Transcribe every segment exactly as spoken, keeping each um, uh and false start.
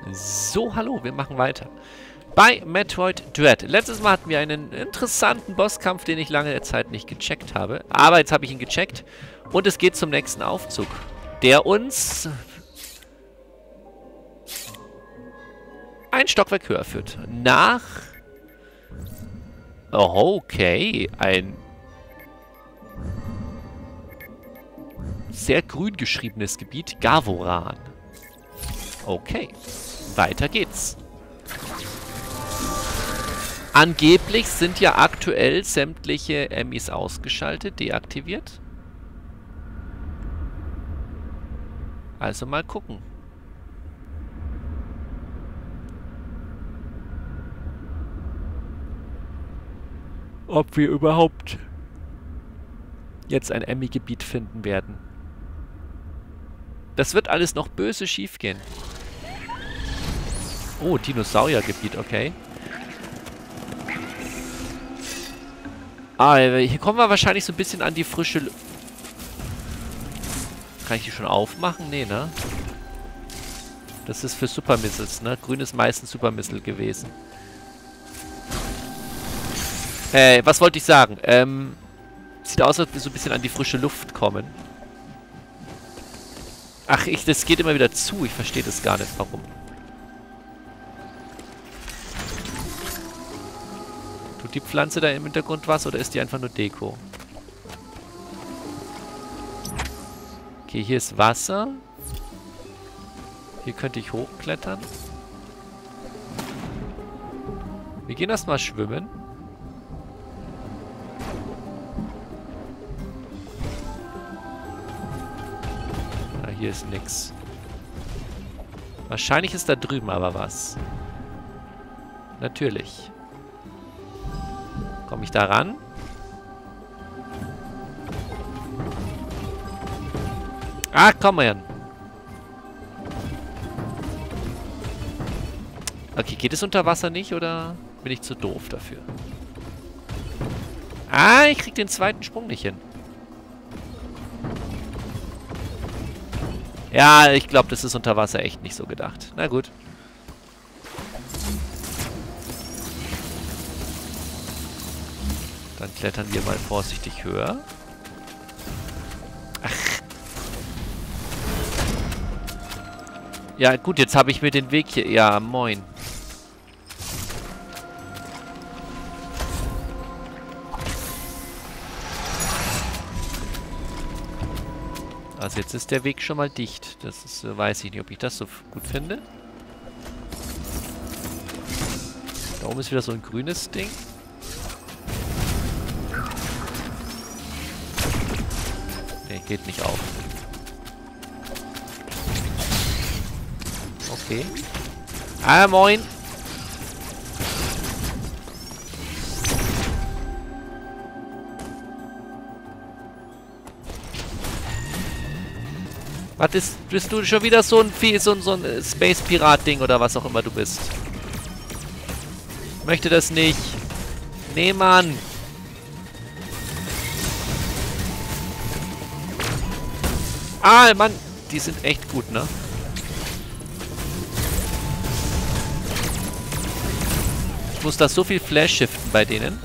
So, hallo, wir machen weiter. Bei Metroid Dread. Letztes Mal hatten wir einen interessanten Bosskampf, den ich lange Zeit nicht gecheckt habe. Aber jetzt habe ich ihn gecheckt. Und es geht zum nächsten Aufzug, der uns ein Stockwerk höher führt. Nach... Oh, okay. Ein sehr grün geschriebenes Gebiet. Gavoran. Okay. Weiter geht's. Angeblich sind ja aktuell sämtliche Emmys ausgeschaltet, deaktiviert. Also mal gucken. Ob wir überhaupt jetzt ein Emmy-Gebiet finden werden. Das wird alles noch böse schief gehen. Oh, Dinosauriergebiet, okay. Ah, hier kommen wir wahrscheinlich so ein bisschen an die frische... L Kann ich die schon aufmachen? Nee, ne? Das ist für Super Missiles, ne? Grün ist meistens Super Missile gewesen. Äh, was wollte ich sagen? Ähm, sieht aus, als ob wir so ein bisschen an die frische Luft kommen. Ach, ich, das geht immer wieder zu. Ich verstehe das gar nicht, warum. Tut die Pflanze da im Hintergrund was oder ist die einfach nur Deko? Okay, hier ist Wasser. Hier könnte ich hochklettern. Wir gehen erstmal schwimmen. Ah, hier ist nix. Wahrscheinlich ist da drüben aber was. Natürlich. Komme ich da ran? Ah, komm mal. Okay, geht es unter Wasser nicht oder bin ich zu doof dafür? Ah, ich krieg den zweiten Sprung nicht hin. Ja, ich glaube, das ist unter Wasser echt nicht so gedacht. Na gut. Dann klettern wir mal vorsichtig höher. Ach. Ja, gut, jetzt habe ich mir den Weg hier... Ja, moin. Also jetzt ist der Weg schon mal dicht. Das ist, äh, weiß ich nicht, ob ich das so gut finde. Da oben ist wieder so ein grünes Ding. Nee, geht nicht auf. Okay. Ah, moin. Was ist, bist du schon wieder so ein Vieh, so ein, so ein Space-Pirat-Ding oder was auch immer du bist? Ich möchte das nicht. Nee, Mann. Ah, Mann. Die sind echt gut, ne? Ich muss da so viel Flash shiften bei denen.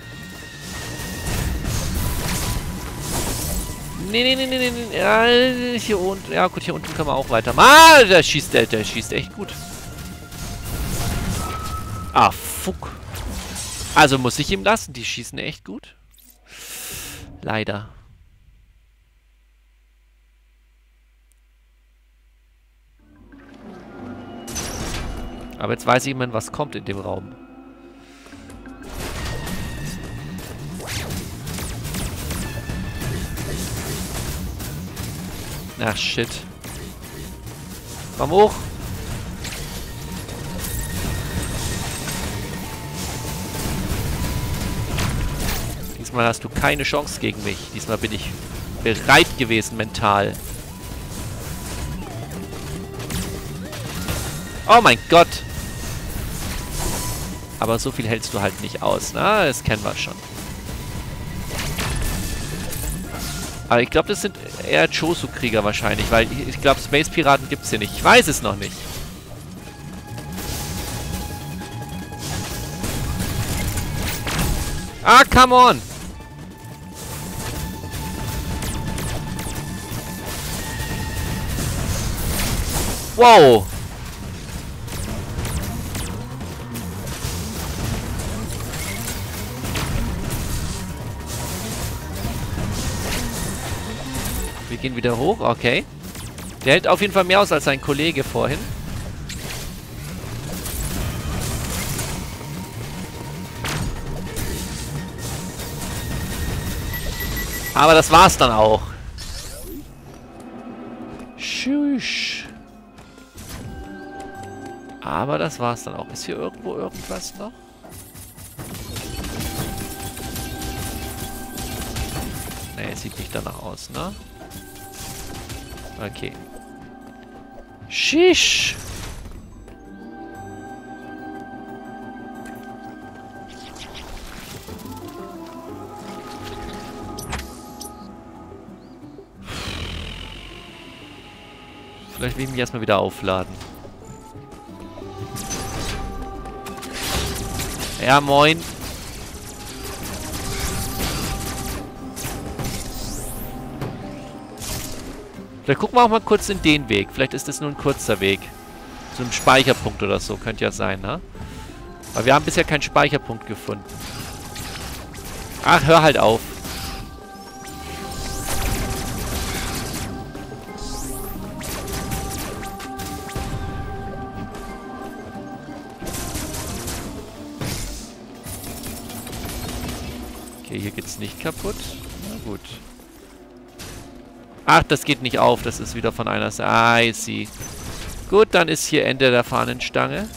Nee, nee, nee, nee, nee. Ja, hier unten. Ja, gut, hier unten können wir auch weiter. Ah, der schießt, der, der schießt echt gut. Ah, fuck. Also muss ich ihm lassen. Die schießen echt gut. Leider. Aber jetzt weiß ich immerhin, was kommt in dem Raum. Ach, shit. Komm hoch. Diesmal hast du keine Chance gegen mich. Diesmal bin ich bereit gewesen, mental. Oh mein Gott. Aber so viel hältst du halt nicht aus. Na, das kennen wir schon. Aber ich glaube, das sind eher Chosu-Krieger wahrscheinlich, weil ich glaube, Space-Piraten gibt es hier nicht. Ich weiß es noch nicht. Ah, come on! Wow! Wir gehen wieder hoch, okay. Der hält auf jeden Fall mehr aus als sein Kollege vorhin. Aber das war's dann auch. Tschüss. Aber das war's dann auch. Ist hier irgendwo irgendwas noch? Ne, sieht nicht danach aus, ne? Okay. Shish. Vielleicht will ich mich erstmal wieder aufladen. Ja, moin. Vielleicht gucken wir auch mal kurz in den Weg. Vielleicht ist das nur ein kurzer Weg. So ein Speicherpunkt oder so. Könnte ja sein, ne? Aber wir haben bisher keinen Speicherpunkt gefunden. Ach, hör halt auf. Okay, hier geht's nicht kaputt. Na gut. Ach, das geht nicht auf. Das ist wieder von einer Seite. Ah, I see. Gut, dann ist hier Ende der Fahnenstange.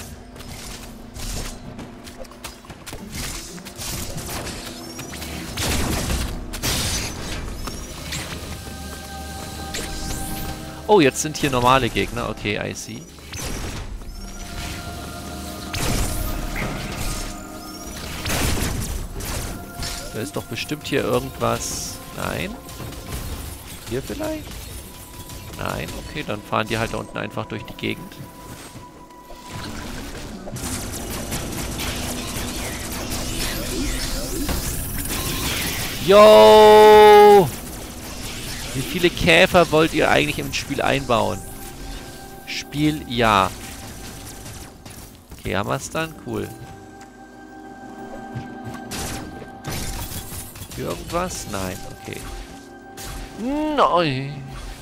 Oh, jetzt sind hier normale Gegner. Okay, I see. Da ist doch bestimmt hier irgendwas. Nein. Hier vielleicht? Nein, okay, dann fahren die halt da unten einfach durch die Gegend. Yo! Wie viele Käfer wollt ihr eigentlich im Spiel einbauen? Spiel ja. Okay, haben wir es dann? Cool. Hier irgendwas? Nein, okay. Nein.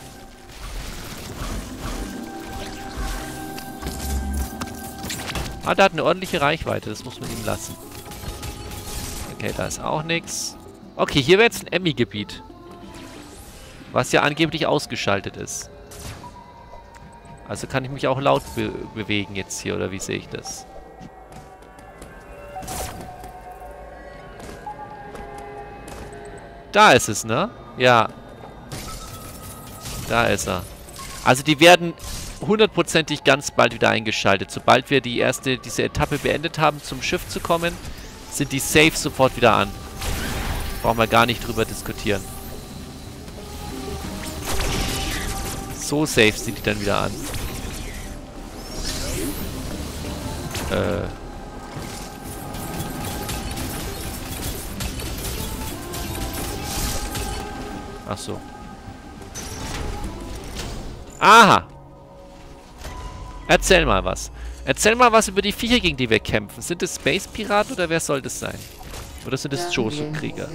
Ah, der hat eine ordentliche Reichweite. Das muss man ihm lassen. Okay, da ist auch nichts. Okay, hier wäre jetzt ein Emmy-Gebiet. Was ja angeblich ausgeschaltet ist. Also kann ich mich auch laut be bewegen jetzt hier, oder wie sehe ich das? Da ist es, ne? Ja. Da ist er. Also die werden hundertprozentig ganz bald wieder eingeschaltet. Sobald wir die erste, diese Etappe beendet haben, zum Schiff zu kommen, sind die safe sofort wieder an. Brauchen wir gar nicht drüber diskutieren. So safe sind die dann wieder an. Äh. Ach so. Aha. Erzähl mal was. Erzähl mal was über die Viecher, gegen die wir kämpfen. Sind es Space-Piraten oder wer soll das sein? Oder sind es Josu-Krieger?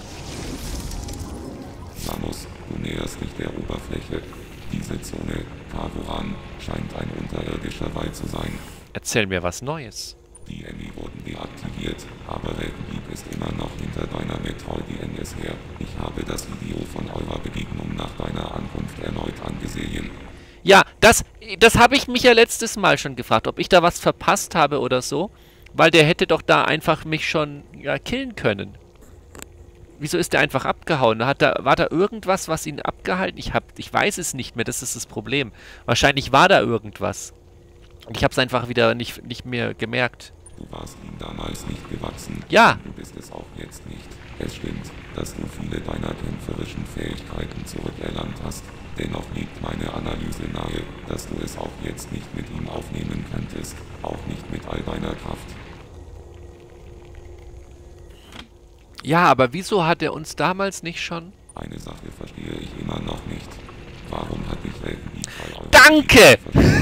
Samus, du näherst dich der Oberfläche. Diese Zone, Kavuran, scheint ein unterirdischer Wald zu sein. Erzähl mir was Neues. Die Emmy wurden deaktiviert, aber Red Beak ist immer noch hinter deiner Metroid D N S her. Ich habe das Video von eurer Begegnung nach deiner Ankunft erneut angesehen. Ja, das, das habe ich mich ja letztes Mal schon gefragt, ob ich da was verpasst habe oder so. Weil der hätte doch da einfach mich schon ja, killen können. Wieso ist der einfach abgehauen? Hat da, war da irgendwas, was ihn abgehalten? Ich, hab, ich weiß es nicht mehr, das ist das Problem. Wahrscheinlich war da irgendwas. Und ich habe es einfach wieder nicht, nicht mehr gemerkt. Du warst ihm damals nicht gewachsen. Ja. Du bist es auch jetzt nicht. Es stimmt, dass du viele deiner kämpferischen Fähigkeiten zurückerlangt hast. Dennoch liegt meine Analyse nahe, dass du es auch jetzt nicht mit ihm aufnehmen könntest. Auch nicht mit all deiner Kraft. Ja, aber wieso hat er uns damals nicht schon... Eine Sache verstehe ich immer noch nicht. Warum hat dich Welten die drei Euro... Danke!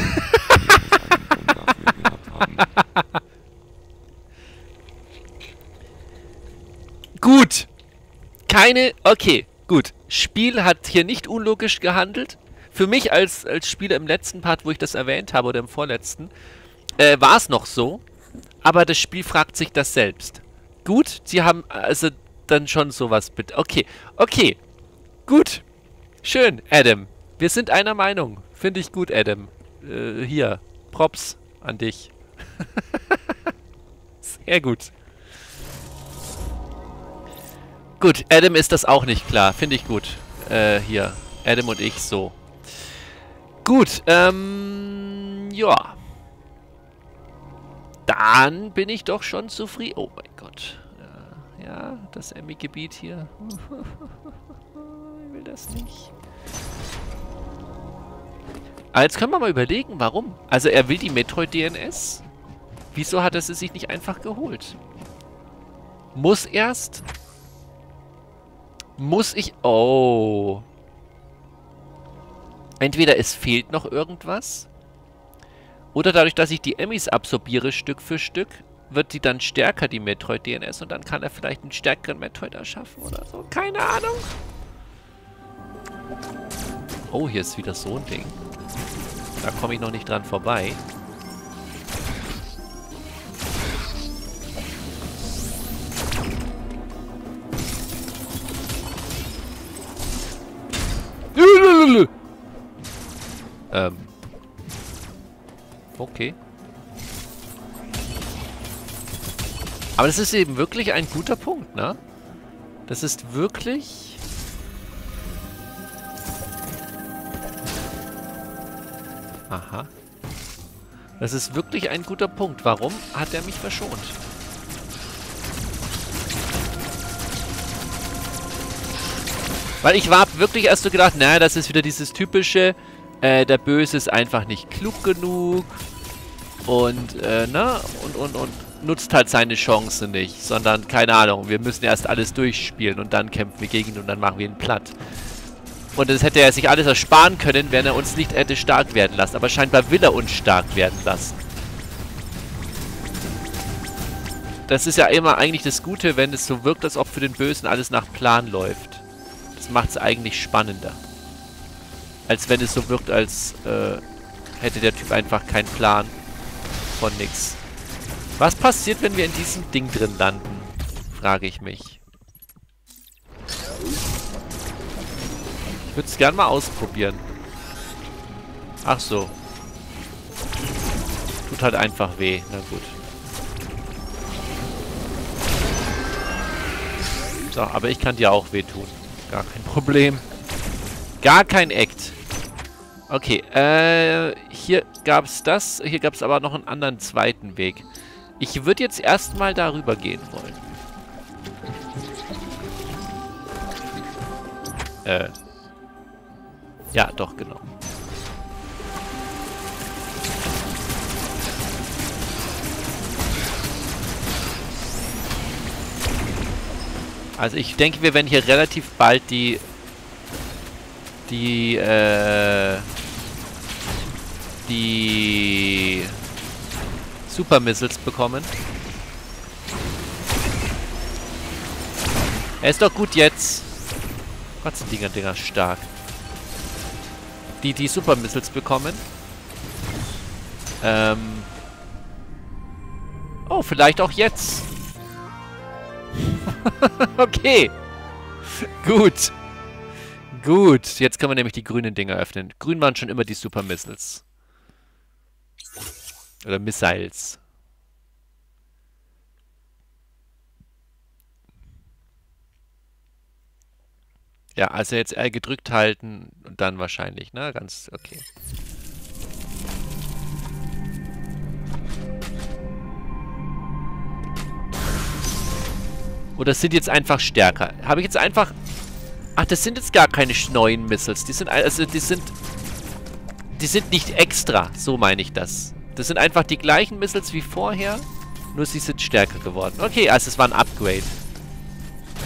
Gut. Keine... Okay, gut. Spiel hat hier nicht unlogisch gehandelt. Für mich als, als Spieler im letzten Part, wo ich das erwähnt habe, oder im vorletzten, äh, war es noch so. Aber das Spiel fragt sich das selbst. Gut, sie haben also dann schon sowas bitte. Okay, okay. Gut. Schön, Adam. Wir sind einer Meinung. Finde ich gut, Adam. Äh, hier. Props an dich. Sehr gut. Gut, Adam ist das auch nicht klar. Finde ich gut. Äh, hier. Adam und ich so. Gut, ähm... ja. Dann bin ich doch schon zufrieden. Oh mein Gott. Ja, ja das Emmy-Gebiet hier. Ich will das nicht. Aber jetzt können wir mal überlegen, warum. Also er will die Metroid-D N S. Wieso hat er sie sich nicht einfach geholt? Muss erst... Muss ich... Oh. Entweder es fehlt noch irgendwas... Oder dadurch, dass ich die Emmys absorbiere Stück für Stück, wird die dann stärker, die Metroid-D N S. Und dann kann er vielleicht einen stärkeren Metroid erschaffen oder so. Keine Ahnung. Oh, hier ist wieder so ein Ding. Da komme ich noch nicht dran vorbei. ähm... Okay. Aber das ist eben wirklich ein guter Punkt, ne? Das ist wirklich... Aha. Das ist wirklich ein guter Punkt. Warum hat er mich verschont? Weil ich war wirklich erst so gedacht, naja, das ist wieder dieses typische... Äh, der Böse ist einfach nicht klug genug und, äh, ne, und, und, und nutzt halt seine Chance nicht, sondern, keine Ahnung, wir müssen erst alles durchspielen und dann kämpfen wir gegen ihn und dann machen wir ihn platt. Und das hätte er sich alles ersparen können, wenn er uns nicht hätte stark werden lassen, aber scheinbar will er uns stark werden lassen. Das ist ja immer eigentlich das Gute, wenn es so wirkt, als ob für den Bösen alles nach Plan läuft. Das macht es eigentlich spannender. Als wenn es so wirkt, als äh, hätte der Typ einfach keinen Plan von nix. Was passiert, wenn wir in diesem Ding drin landen? Frage ich mich. Ich würde es gerne mal ausprobieren. Ach so. Tut halt einfach weh. Na gut. So, aber ich kann dir auch wehtun. Gar kein Problem. Gar kein Act. Okay, äh, hier gab es das. Hier gab es aber noch einen anderen zweiten Weg. Ich würde jetzt erstmal darüber gehen wollen. Äh. Ja, doch, genau. Also ich denke, wir werden hier relativ bald die... Die, äh... Die... Super Missiles bekommen. Er ist doch gut jetzt. Gott, sind Dinger, Dinger stark. Die, die Super Missiles bekommen. Ähm... Oh, vielleicht auch jetzt. Okay. Gut. Gut. Jetzt können wir nämlich die grünen Dinger öffnen. Grün waren schon immer die Super Missiles. Oder Missiles. Ja, also jetzt R gedrückt halten und dann wahrscheinlich, ne? Ganz okay. Oder sind jetzt einfach stärker? Habe ich jetzt einfach... Ach, das sind jetzt gar keine neuen Missiles. Die sind also, die sind... Die sind nicht extra. So meine ich das. Das sind einfach die gleichen Missiles wie vorher. Nur sie sind stärker geworden. Okay, also es war ein Upgrade.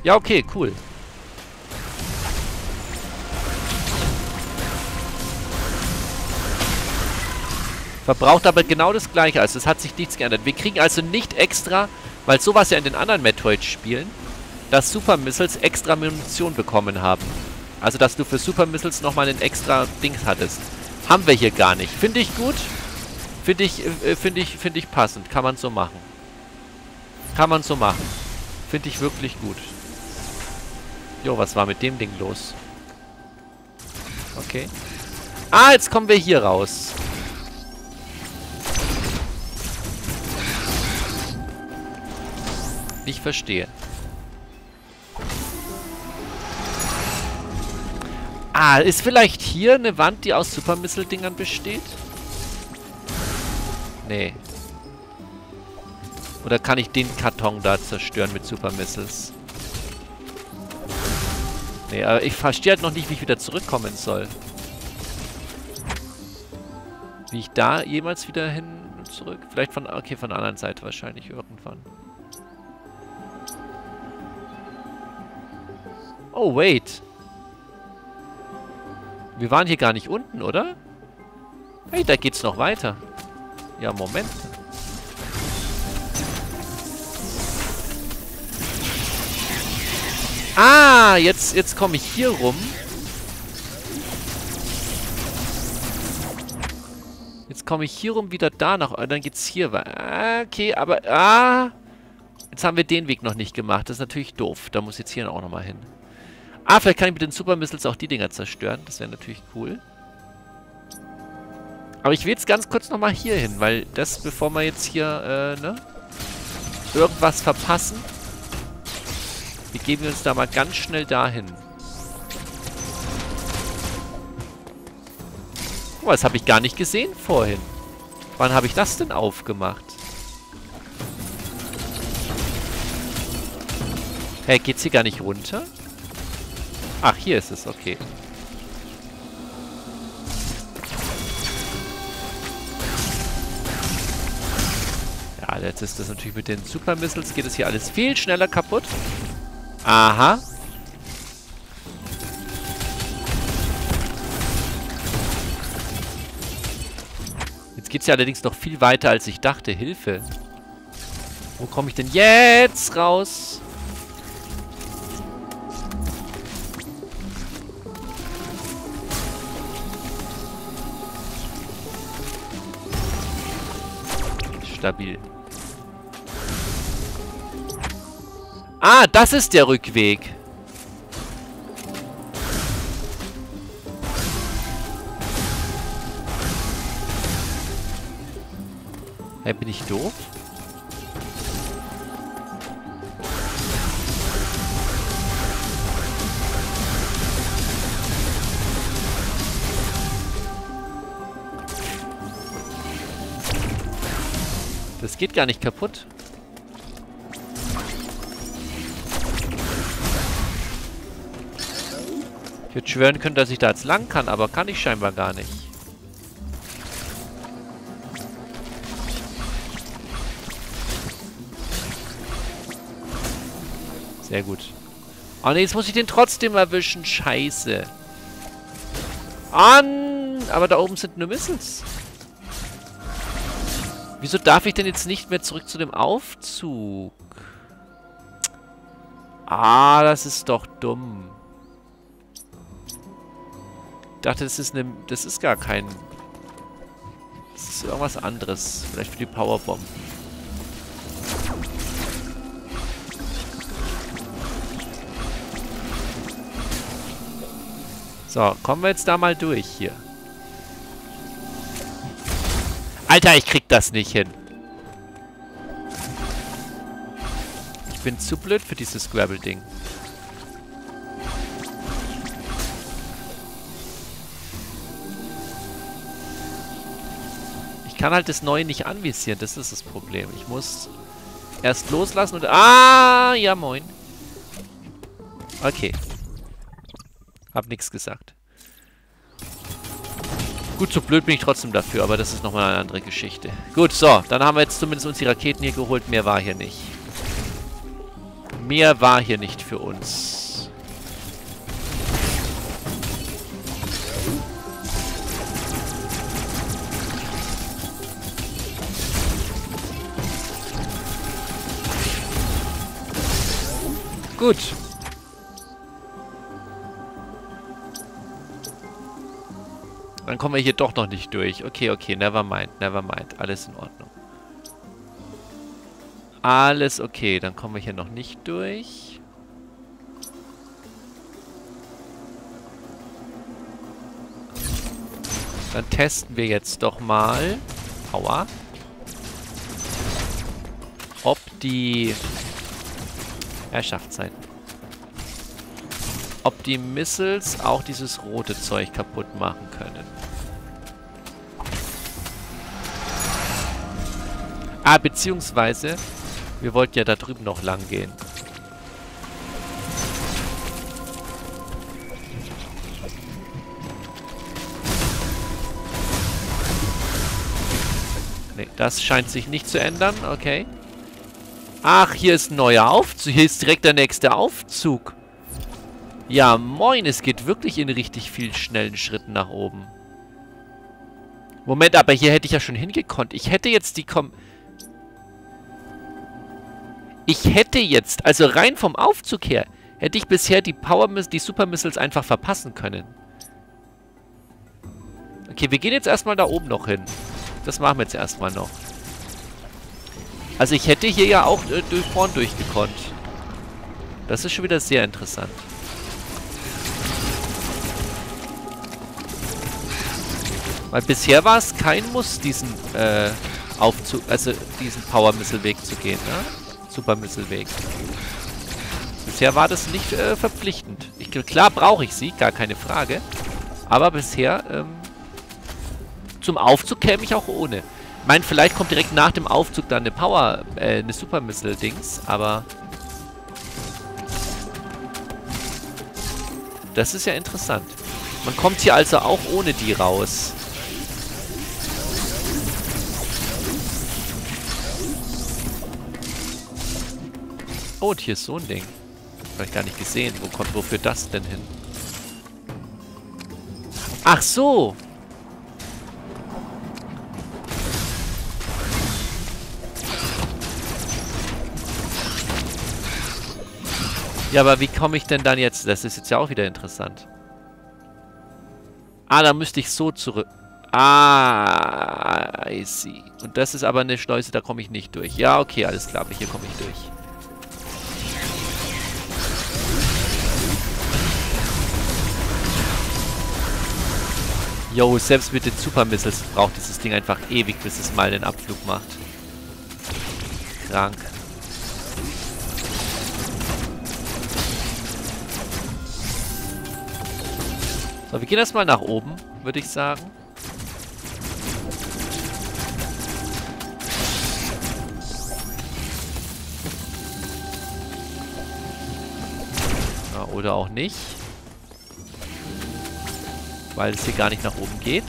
Ja, okay, cool. Verbraucht aber genau das gleiche. Also es hat sich nichts geändert. Wir kriegen also nicht extra, weil sowas ja in den anderen Metroid-Spielen, dass Super Missiles extra Munition bekommen haben. Also dass du für Super Missiles nochmal einen extra Ding hattest. Haben wir hier gar nicht. Finde ich gut. Finde ich, äh, finde ich, finde ich passend. Kann man so machen. Kann man so machen. Finde ich wirklich gut. Jo, was war mit dem Ding los? Okay. Ah, jetzt kommen wir hier raus. Ich verstehe. Ah, ist vielleicht hier eine Wand, die aus Super Missile-Dingern besteht? Nee. Oder kann ich den Karton da zerstören mit Super Missiles? Nee, aber ich verstehe halt noch nicht, wie ich wieder zurückkommen soll. Wie ich da jemals wieder hin und zurück? Vielleicht von, okay, von der anderen Seite wahrscheinlich irgendwann. Oh, wait. Wir waren hier gar nicht unten, oder? Hey, da geht's noch weiter. Ja, Moment. Ah, jetzt, jetzt komme ich hier rum. Jetzt komme ich hier rum wieder da nach. Und dann geht's hier weiter. Okay, aber... Ah... Jetzt haben wir den Weg noch nicht gemacht. Das ist natürlich doof. Da muss jetzt hier auch nochmal hin. Ah, vielleicht kann ich mit den Super Missiles auch die Dinger zerstören. Das wäre natürlich cool. Aber ich will jetzt ganz kurz nochmal hier hin, weil das, bevor wir jetzt hier, äh, ne? Irgendwas verpassen. Begeben wir uns da mal ganz schnell dahin. Oh, das habe ich gar nicht gesehen vorhin. Wann habe ich das denn aufgemacht? Hä, hey, geht's hier gar nicht runter? Ach, hier ist es, okay. Ja, jetzt ist das natürlich mit den Super Missiles, geht es hier alles viel schneller kaputt. Aha. Jetzt geht es ja allerdings noch viel weiter, als ich dachte. Hilfe. Wo komme ich denn jetzt raus? Stabil. Ah, das ist der Rückweg. Hey, bin ich doof? Das geht gar nicht kaputt. Ich würde schwören können, dass ich da jetzt lang kann, aber kann ich scheinbar gar nicht. Sehr gut. Oh ne, jetzt muss ich den trotzdem erwischen. Scheiße. An, aber da oben sind nur Missiles. Wieso darf ich denn jetzt nicht mehr zurück zu dem Aufzug? Ah, das ist doch dumm. Ich dachte, das ist eine... Das ist gar kein... Das ist irgendwas anderes. Vielleicht für die Powerbomben. So, kommen wir jetzt da mal durch hier. Alter, ich krieg das nicht hin. Ich bin zu blöd für dieses Scrabble-Ding. Ich kann halt das Neue nicht anvisieren, das ist das Problem. Ich muss erst loslassen und... Ah, ja moin. Okay. Hab nichts gesagt. Gut, so blöd bin ich trotzdem dafür, aber das ist nochmal eine andere Geschichte. Gut, so, dann haben wir jetzt zumindest uns die Raketen hier geholt. Mehr war hier nicht. Mehr war hier nicht für uns. Gut. Dann kommen wir hier doch noch nicht durch. Okay, okay, never mind, never mind. Alles in Ordnung. Alles okay, dann kommen wir hier noch nicht durch. Dann testen wir jetzt doch mal, aua, ob die Herrschaftszeiten, ob die Missiles auch dieses rote Zeug kaputt machen können. Ah, beziehungsweise, wir wollten ja da drüben noch lang gehen. Ne, das scheint sich nicht zu ändern, okay. Ach, hier ist ein neuer Aufzug. Hier ist direkt der nächste Aufzug. Ja, moin, es geht wirklich in richtig viel schnellen Schritten nach oben. Moment, aber hier hätte ich ja schon hingekonnt. Ich hätte jetzt die Kom... Ich hätte jetzt, also rein vom Aufzug her, hätte ich bisher die Power Miss, die Super Missiles einfach verpassen können. Okay, wir gehen jetzt erstmal da oben noch hin. Das machen wir jetzt erstmal noch. Also ich hätte hier ja auch äh, durch vorn durchgekonnt. Das ist schon wieder sehr interessant. Weil bisher war es kein Muss, diesen äh, Aufzug, also diesen Power Missile Weg zu gehen, ne? Super Missile Weg. Bisher war das nicht äh, verpflichtend. Ich, klar brauche ich sie, gar keine Frage. Aber bisher ähm, zum Aufzug käme ich auch ohne. Ich meine, vielleicht kommt direkt nach dem Aufzug dann eine Power, äh, eine Super Missile Dings, aber das ist ja interessant. Man kommt hier also auch ohne die raus. Oh, und hier ist so ein Ding. Habe ich gar nicht gesehen. Wo kommt, wo führt das denn hin? Ach so! Ja, aber wie komme ich denn dann jetzt... Das ist jetzt ja auch wieder interessant. Ah, da müsste ich so zurück... Ah, I see. Und das ist aber eine Schleuse, da komme ich nicht durch. Ja, okay, alles klar, aber hier komme ich durch. Jo, selbst mit den Super Missiles braucht dieses Ding einfach ewig, bis es mal einen Abflug macht. Krank. So, wir gehen erstmal nach oben, würde ich sagen. Ja, oder auch nicht. Weil es hier gar nicht nach oben geht.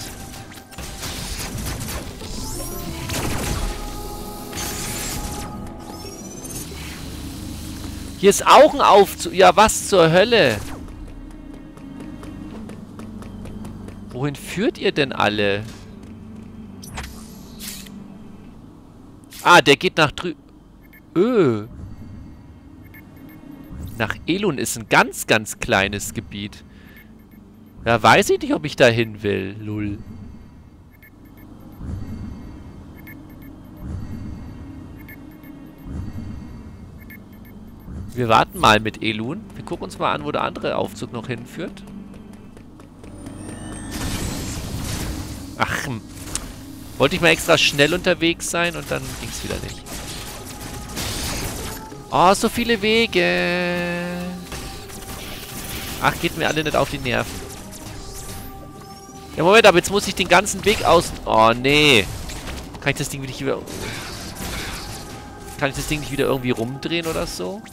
Hier ist auch ein Aufzug. Ja, was zur Hölle? Wohin führt ihr denn alle? Ah, der geht nach drüben. Öh. Nach Elun ist ein ganz, ganz kleines Gebiet. Ja, weiß ich nicht, ob ich da hin will. Lull. Wir warten mal mit Elun. Wir gucken uns mal an, wo der andere Aufzug noch hinführt. Ach, wollte ich mal extra schnell unterwegs sein und dann ging es wieder nicht. Oh, so viele Wege. Ach, geht mir alle nicht auf die Nerven. Ja, Moment, aber jetzt muss ich den ganzen Weg aus... Oh, nee. Kann ich das Ding nicht wieder... Kann ich das Ding nicht wieder irgendwie rumdrehen oder so?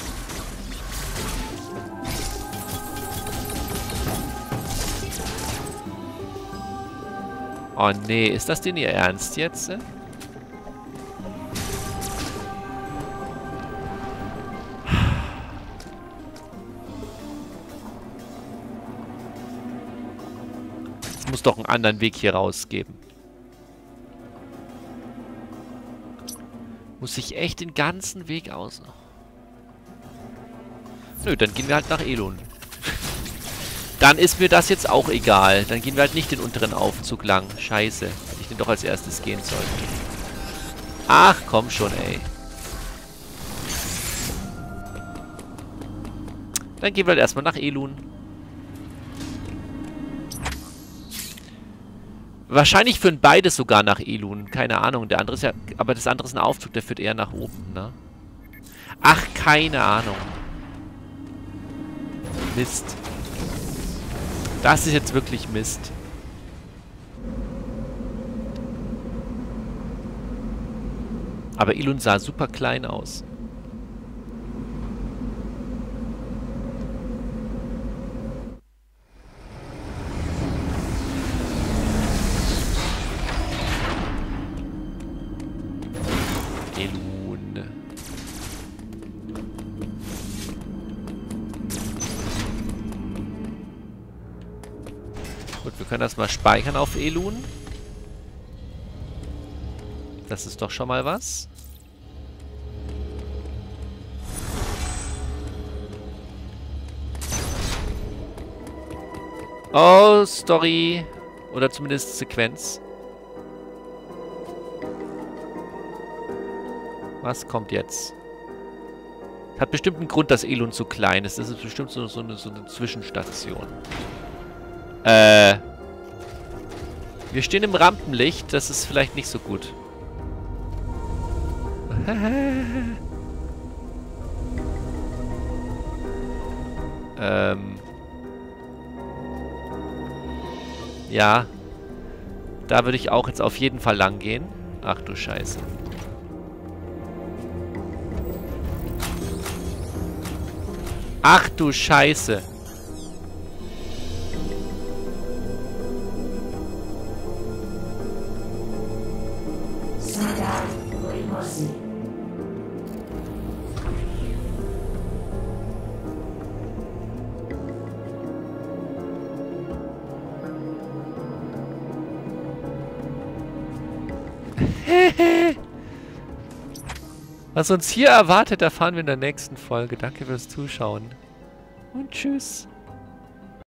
Oh, nee. Ist das denn ihr Ernst jetzt? muss doch einen anderen Weg hier rausgeben. Muss ich echt den ganzen Weg aus... Nö, dann gehen wir halt nach Elun. Dann ist mir das jetzt auch egal. Dann gehen wir halt nicht den unteren Aufzug lang. Scheiße. Hätte ich den doch als erstes gehen sollen. Ach, komm schon, ey. Dann gehen wir halt erstmal nach Elun. Wahrscheinlich führen beide sogar nach Elun. Keine Ahnung. Der andere ist ja... Aber das andere ist ein Aufzug, der führt eher nach oben, ne? Ach, keine Ahnung. Mist. Das ist jetzt wirklich Mist. Aber Elun sah super klein aus. Elun. Gut, wir können das mal speichern auf Elun. Das ist doch schon mal was. Oh, Story. Oder zumindest Sequenz. Was kommt jetzt? Hat bestimmt einen Grund, dass Elun so klein ist. Das ist bestimmt so, so, eine, so eine Zwischenstation. Äh. Wir stehen im Rampenlicht. Das ist vielleicht nicht so gut. ähm. Ja. Da würde ich auch jetzt auf jeden Fall lang gehen. Ach du Scheiße. Ach du Scheiße. Was uns hier erwartet, erfahren wir in der nächsten Folge. Danke fürs Zuschauen. Und tschüss.